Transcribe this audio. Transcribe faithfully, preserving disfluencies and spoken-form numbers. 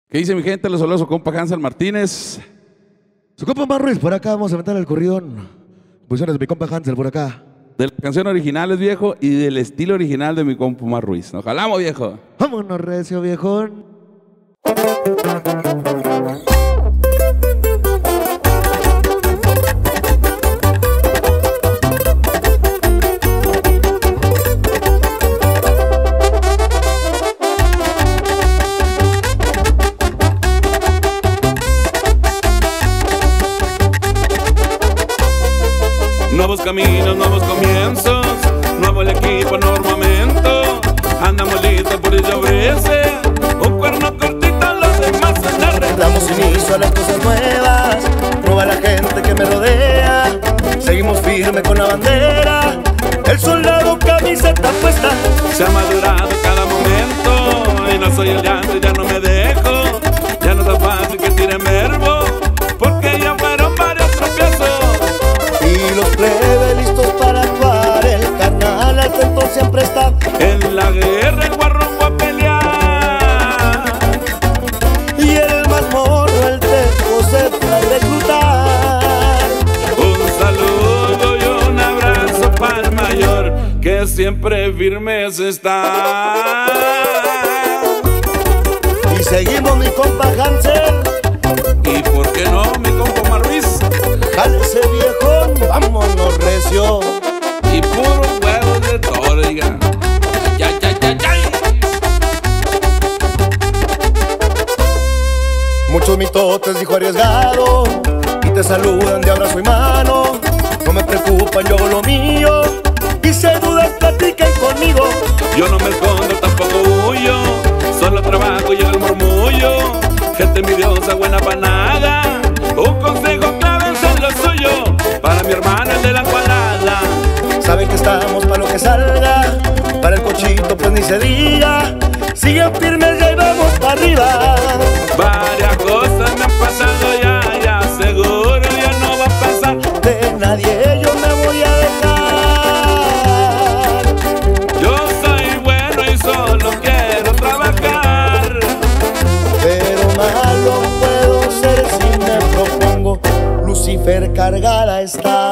¿Qué dice mi gente? Les saluda su compa Hansel Martínez. Su compa Omar Ruiz, por acá vamos a aventar el corridón. Posiciones de mi compa Hansel, por acá. De la canción original es viejo y del estilo original de mi compa Omar Ruiz. Nos jalamos, viejo. Vámonos, recio, viejón. Nuevos caminos, nuevos comienzos, nuevo el equipo, nuevo armamento. Andamos listos por ello ofrece un cuerno cortito, los demás en la red. Damos inicio a las cosas nuevas, nueva la gente que me rodea. Seguimos firme con la bandera, el soldado camiseta puesta. Se ha madurado cada momento y no soy el llanto, ya no me dejo. Ya no es tan fácil que tire verbo, porque ya fueron varios tropiezos. Y los plebes listos para actuar, el carnal atento siempre está. En la guerra el guarro va a pelear y el más morro, el tejo, se fue a reclutar. Un saludo y un abrazo para el mayor, que siempre firmes está. Y seguimos mi compa Hansel. ¿Y por qué no mi compa Omar Ruiz? Jálese viejón, vámonos recio. Y puro huevo de todo, diga. Ya, ya, ya, ya. Muchos mitotes dijo arriesgado y te saludan de abrazo y mano. No me preocupan, yo hago lo mío, y si hay dudas platiquen conmigo. Yo no me escondo, tampoco huyo, solo trabajo y llega el murmullo. Gente envidiosa, buena para nada. Un consejo clave es lo suyo, para mi hermano el de la cuadrada. Saben que estamos para lo que salga, para el cochito pues ni se diga. Siguen firmes y ahí vamos para arriba. Varias cosas me han pasado ya, ya seguro ya no va a pasar. De nadie yo me voy a dejar. Yo soy bueno y solo quiero trabajar, pero malo puedo ser si me propongo. Lucifer cargada está.